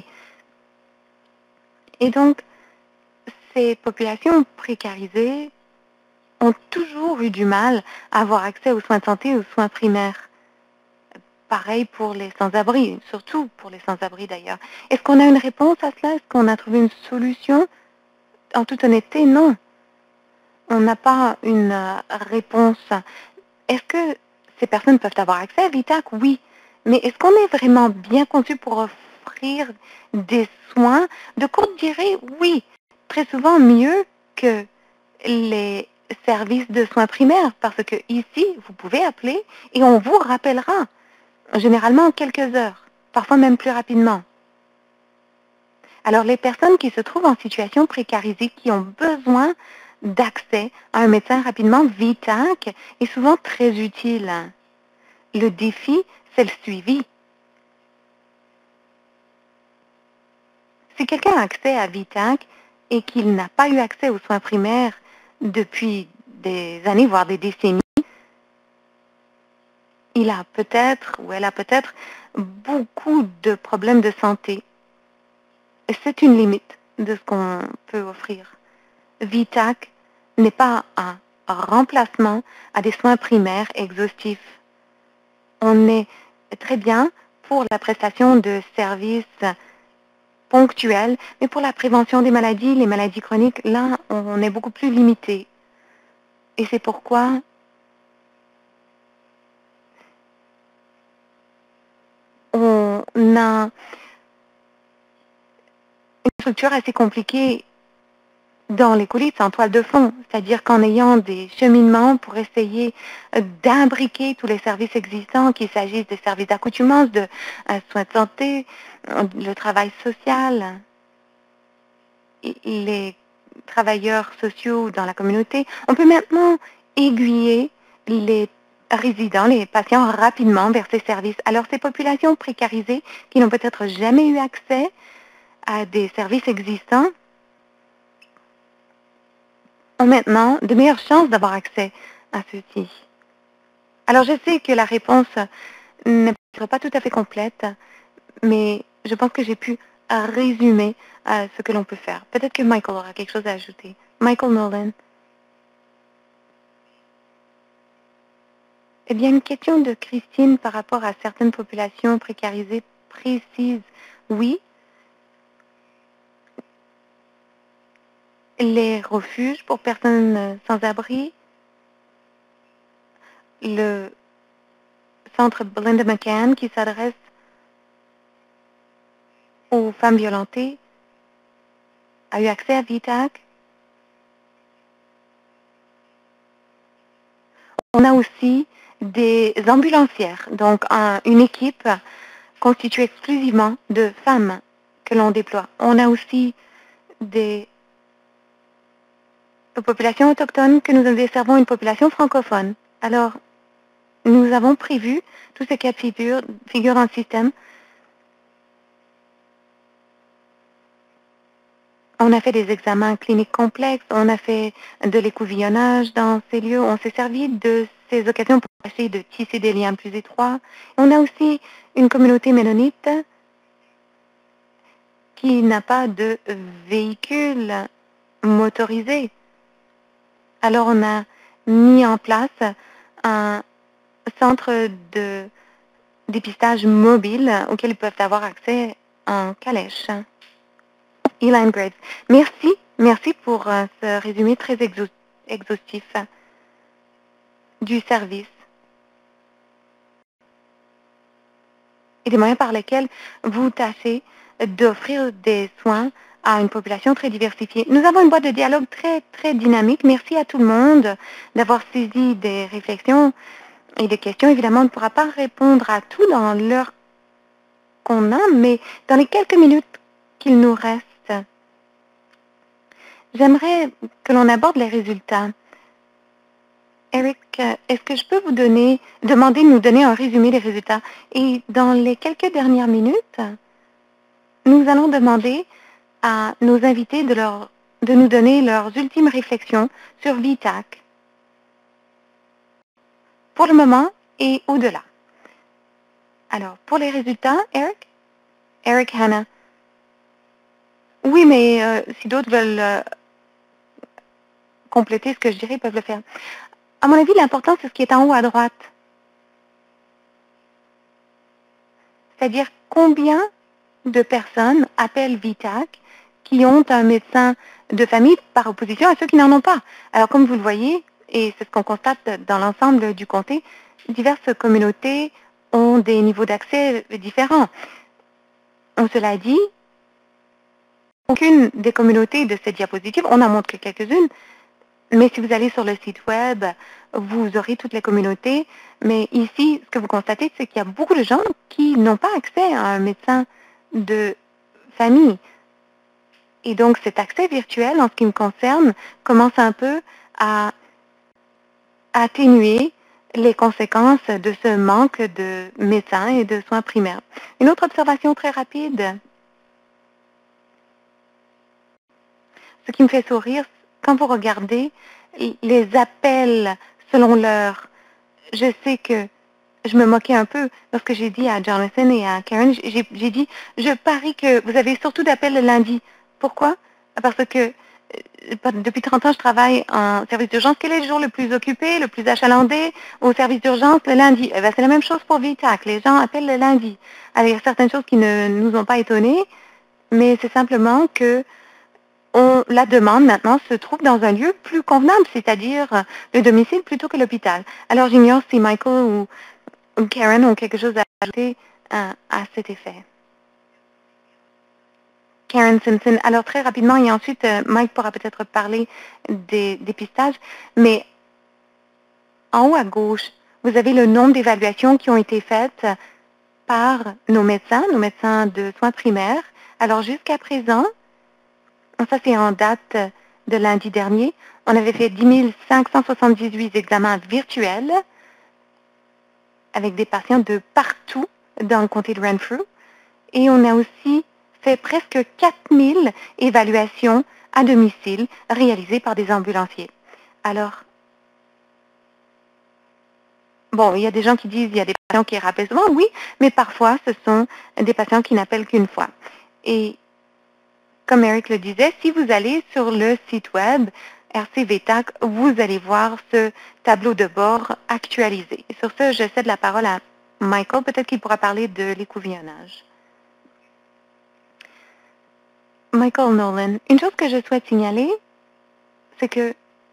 Et donc, ces populations précarisées ont toujours eu du mal à avoir accès aux soins de santé et aux soins primaires. Pareil pour les sans-abri, surtout pour les sans-abri d'ailleurs. Est-ce qu'on a une réponse à cela? Est-ce qu'on a trouvé une solution? En toute honnêteté, non. On n'a pas une euh, réponse. Est-ce que ces personnes peuvent avoir accès à V TAC? Oui. Mais est-ce qu'on est vraiment bien conçu pour offrir des soins de courte durée? Oui. Très souvent mieux que les services de soins primaires parce que ici, vous pouvez appeler et on vous rappellera, généralement en quelques heures, parfois même plus rapidement. Alors, les personnes qui se trouvent en situation précarisée, qui ont besoin d'accès à un médecin rapidement, V T A C est souvent très utile. Le défi, c'est le suivi. Si quelqu'un a accès à V T A C et qu'il n'a pas eu accès aux soins primaires depuis des années, voire des décennies, il a peut-être ou elle a peut-être beaucoup de problèmes de santé. C'est une limite de ce qu'on peut offrir. V T A C n'est pas un remplacement à des soins primaires exhaustifs. On est très bien pour la prestation de services ponctuels, mais pour la prévention des maladies, les maladies chroniques, là, on est beaucoup plus limité. Et c'est pourquoi on a une structure assez compliquée dans les coulisses, en toile de fond, c'est-à-dire qu'en ayant des cheminements pour essayer d'imbriquer tous les services existants, qu'il s'agisse des services d'accoutumance, de euh, soins de santé, euh, le travail social, et les travailleurs sociaux dans la communauté, on peut maintenant aiguiller les résidents, les patients rapidement vers ces services. Alors ces populations précarisées qui n'ont peut-être jamais eu accès à des services existants, ont maintenant de meilleures chances d'avoir accès à ceux-ci. Alors, je sais que la réponse n'est peut-être pas tout à fait complète, mais je pense que j'ai pu résumer euh, ce que l'on peut faire. Peut-être que Michael aura quelque chose à ajouter. Michael Nolan. Eh bien, une question de Christine par rapport à certaines populations précarisées précises. Oui, les refuges pour personnes sans abri, le centre Belinda McCann qui s'adresse aux femmes violentées, a eu accès à V T A C. On a aussi des ambulancières, donc un, une équipe constituée exclusivement de femmes que l'on déploie. On a aussi des populations autochtones que nous desservons, une population francophone. Alors, nous avons prévu tous ces cas de figure, figure dans le système. On a fait des examens cliniques complexes, on a fait de l'écouvillonnage dans ces lieux, on s'est servi de ces occasions pour essayer de tisser des liens plus étroits. On a aussi une communauté ménonite qui n'a pas de véhicule motorisé. Alors on a mis en place un centre de dépistage mobile auquel ils peuvent avoir accès en calèche. Elaine Graves. Merci, merci pour euh, ce résumé très exhaustif exhaustif du service et des moyens par lesquels vous tâchez d'offrir des soins à une population très diversifiée. Nous avons une boîte de dialogue très, très dynamique. Merci à tout le monde d'avoir saisi des réflexions et des questions. Évidemment, on ne pourra pas répondre à tout dans l'heure qu'on a, mais dans les quelques minutes qu'il nous reste, j'aimerais que l'on aborde les résultats. Eric, est-ce que je peux vous donner, demander de nous donner un résumé des résultats? Et dans les quelques dernières minutes, nous allons demander à nos invités de, leur, de nous donner leurs ultimes réflexions sur V T A C pour le moment et au-delà. Alors, pour les résultats, Eric? Eric Hanna. Oui, mais euh, si d'autres veulent euh, compléter ce que je dirais, ils peuvent le faire. À mon avis, l'important, c'est ce qui est en haut à droite. C'est-à-dire combien de personnes appellent V T A C qui ont un médecin de famille par opposition à ceux qui n'en ont pas. Alors, comme vous le voyez, et c'est ce qu'on constate dans l'ensemble du comté, diverses communautés ont des niveaux d'accès différents. On se l'a dit, aucune des communautés de cette diapositive, on en montre que quelques-unes, Mais si vous allez sur le site web, vous aurez toutes les communautés. Mais ici, ce que vous constatez, c'est qu'il y a beaucoup de gens qui n'ont pas accès à un médecin de famille. Et donc, cet accès virtuel, en ce qui me concerne, commence un peu à atténuer les conséquences de ce manque de médecins et de soins primaires. Une autre observation très rapide, ce qui me fait sourire, quand vous regardez les appels selon l'heure, je sais que je me moquais un peu lorsque j'ai dit à Jonathan et à Karen, j'ai j'ai dit, je parie que vous avez surtout d'appels le lundi. Pourquoi? Parce que euh, depuis trente ans, je travaille en service d'urgence. Quel est le jour le plus occupé, le plus achalandé au service d'urgence? Le lundi. Eh bien, c'est la même chose pour Vitac. Les gens appellent le lundi. Alors, il y a certaines choses qui ne nous ont pas étonnés, mais c'est simplement que on, la demande maintenant se trouve dans un lieu plus convenable, c'est-à-dire le domicile plutôt que l'hôpital. Alors, j'ignore si Michael ou, ou Karen ont quelque chose à ajouter à, à cet effet. Karen Simpson. Alors, très rapidement, et ensuite, euh, Mike pourra peut-être parler des dépistages, mais en haut à gauche, vous avez le nombre d'évaluations qui ont été faites par nos médecins, nos médecins de soins primaires. Alors, jusqu'à présent, ça c'est en date de lundi dernier, on avait fait dix mille cinq cent soixante-dix-huit examens virtuels avec des patients de partout dans le comté de Renfrew. Et on a aussi fait presque quatre mille évaluations à domicile réalisées par des ambulanciers. Alors, bon, il y a des gens qui disent qu'il y a des patients qui rappellent souvent, oui, mais parfois ce sont des patients qui n'appellent qu'une fois. Et comme Eric le disait, si vous allez sur le site web R C V T A C, vous allez voir ce tableau de bord actualisé. Et sur ce, je cède la parole à Michael. Peut-être qu'il pourra parler de l'écouvillonnage. Michael Nolan, une chose que je souhaite signaler, c'est que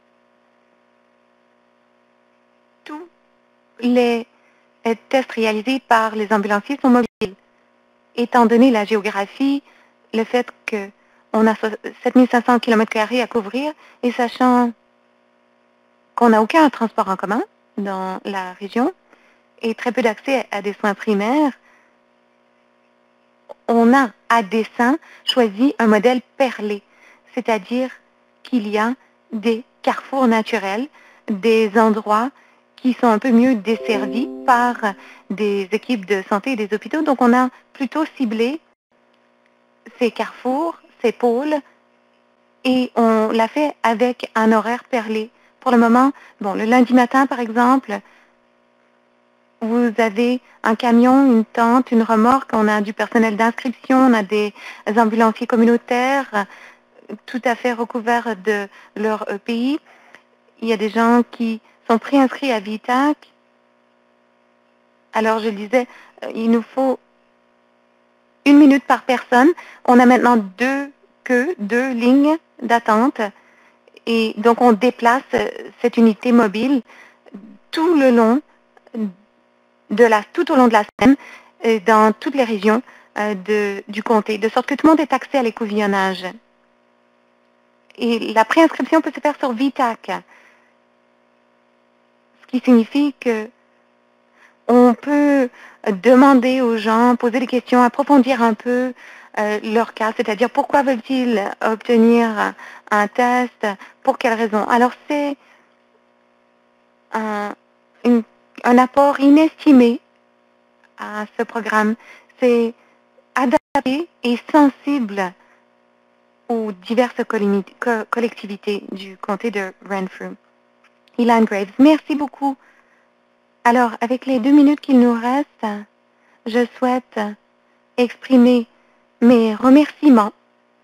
tous les tests réalisés par les ambulanciers sont mobiles. Étant donné la géographie, le fait qu'on a sept mille cinq cents kilomètres carrés à couvrir et sachant qu'on n'a aucun transport en commun dans la région et très peu d'accès à des soins primaires, on a à dessein choisi un modèle perlé, c'est-à-dire qu'il y a des carrefours naturels, des endroits qui sont un peu mieux desservis par des équipes de santé et des hôpitaux. Donc, on a plutôt ciblé ces carrefours, ces pôles, et on l'a fait avec un horaire perlé. Pour le moment, bon, le lundi matin, par exemple, vous avez un camion, une tente, une remorque, on a du personnel d'inscription, on a des ambulanciers communautaires tout à fait recouverts de leur pays. Il y a des gens qui sont préinscrits à Vitac. Alors, je disais, il nous faut une minute par personne. On a maintenant deux queues, deux lignes d'attente. Et donc, on déplace cette unité mobile tout le long de la, tout au long de la semaine dans toutes les régions de, du comté, de sorte que tout le monde ait accès à l'écouvillonnage. Et la préinscription peut se faire sur Vitac, ce qui signifie que on peut demander aux gens, poser des questions, approfondir un peu euh, leur cas, c'est-à-dire pourquoi veulent-ils obtenir un test, pour quelles raisons. Alors c'est un, une, un apport inestimé à ce programme. C'est adapté et sensible aux diverses collectivités du comté de Renfrew. Ilan Graves, merci beaucoup. Alors, avec les deux minutes qu'il nous reste, je souhaite exprimer mes remerciements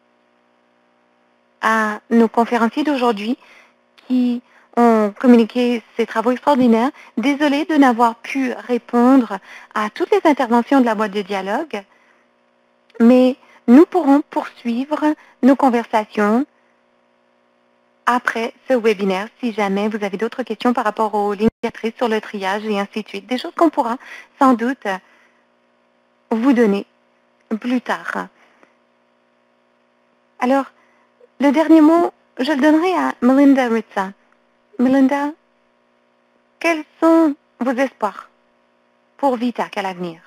à nos conférenciers d'aujourd'hui qui ont communiqué ces travaux extraordinaires. Désolée de n'avoir pu répondre à toutes les interventions de la boîte de dialogue, mais nous pourrons poursuivre nos conversations après ce webinaire, si jamais vous avez d'autres questions par rapport aux lignes directrices sur le triage et ainsi de suite. Des choses qu'on pourra sans doute vous donner plus tard. Alors, le dernier mot, je le donnerai à Melinda Ritza. Melinda, quels sont vos espoirs pour VITAC à l'avenir?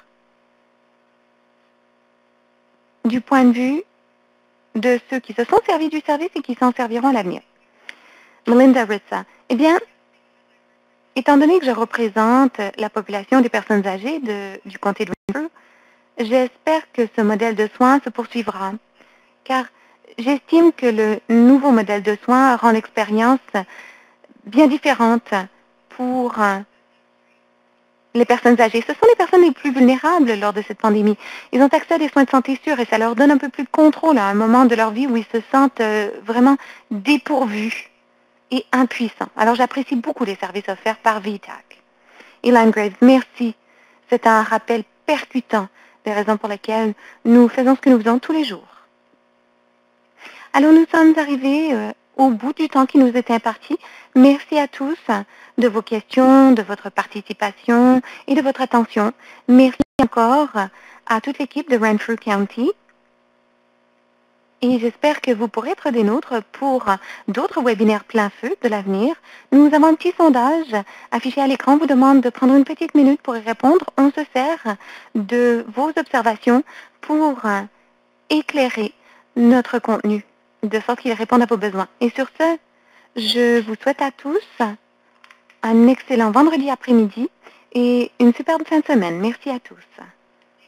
Du point de vue de ceux qui se sont servis du service et qui s'en serviront à l'avenir. Melinda Ritza, eh bien, étant donné que je représente la population des personnes âgées de, du comté de Renfrew, j'espère que ce modèle de soins se poursuivra, car j'estime que le nouveau modèle de soins rend l'expérience bien différente pour les personnes âgées. Ce sont les personnes les plus vulnérables lors de cette pandémie. Ils ont accès à des soins de santé sûrs et ça leur donne un peu plus de contrôle à un moment de leur vie où ils se sentent euh, vraiment dépourvus et impuissants. Alors j'apprécie beaucoup les services offerts par VITAC. Elaine Graves, merci. C'est un rappel percutant des raisons pour lesquelles nous faisons ce que nous faisons tous les jours. Alors nous sommes arrivés euh, au bout du temps qui nous était imparti. Merci à tous de vos questions, de votre participation et de votre attention. Merci encore à toute l'équipe de Renfrew County. Et j'espère que vous pourrez être des nôtres pour d'autres webinaires plein feu de l'avenir. Nous avons un petit sondage affiché à l'écran. On vous demande de prendre une petite minute pour y répondre. On se sert de vos observations pour éclairer notre contenu, de sorte qu'il réponde à vos besoins. Et sur ce, je vous souhaite à tous un excellent vendredi après-midi et une superbe fin de semaine. Merci à tous.